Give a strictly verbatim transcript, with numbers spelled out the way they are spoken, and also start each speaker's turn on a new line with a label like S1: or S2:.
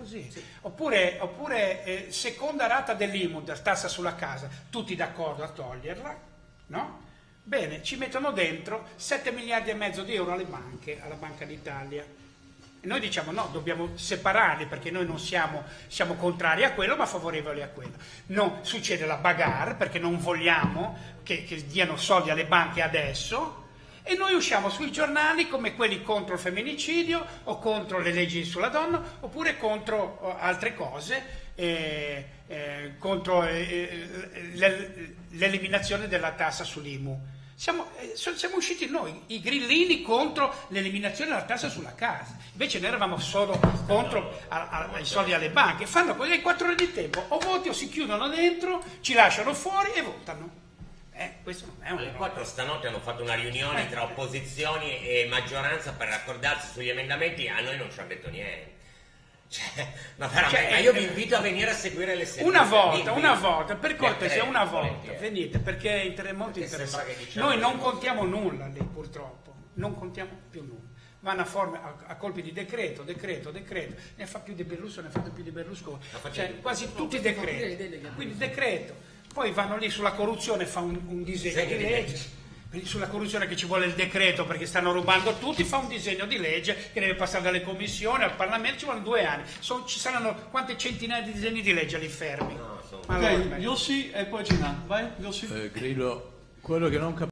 S1: così. Sì. Oppure, oppure eh, seconda rata dell'I M U, tassa sulla casa, tutti d'accordo a toglierla, no? Bene, ci mettono dentro sette miliardi e mezzo di euro alle banche, alla Banca d'Italia. E noi diciamo no, dobbiamo separarli perché noi non siamo, siamo contrari a quello ma favorevoli a quello. No, succede la bagarre perché non vogliamo che, che diano soldi alle banche adesso e noi usciamo sui giornali come quelli contro il femminicidio o contro le leggi sulla donna oppure contro altre cose, eh, eh, contro eh, l'eliminazione della tassa sull'I M U. Siamo, siamo usciti noi, i grillini, contro l'eliminazione della tassa sulla casa. Invece noi eravamo solo contro a, a, ai soldi alle banche. Fanno così, hai quattro ore di tempo, o voti o si chiudono dentro, ci lasciano fuori e votano. Eh, questo non è un
S2: Alle quattro stanotte hanno fatto una riunione tra opposizioni e maggioranza per raccordarsi sugli emendamenti, a noi non ci hanno detto niente. Cioè, ma veramente, cioè, io vi invito a venire a seguire le sedute.
S1: Una volta, una volta, per cortesia, una volta, venite, perché è molto interessante. Diciamo Noi non contiamo nulla lì, purtroppo, non contiamo più nulla. Vanno a, forme, a, a colpi di decreto, decreto, decreto, ne fa più di Berlusconi, ne fa più di Berlusconi, cioè quasi tutti i decreti, quindi decreto. Poi vanno lì sulla corruzione, fa un, un disegno di legge. Sulla corruzione che ci vuole il decreto perché stanno rubando tutti, fa un disegno di legge che deve passare dalle commissioni al Parlamento, ci vogliono due anni. Sono, ci saranno quante centinaia di disegni di legge lì fermi.
S3: No, sono... Ok, Yossi e poi Gina, vai Yossi.
S4: Eh, credo quello che non capisco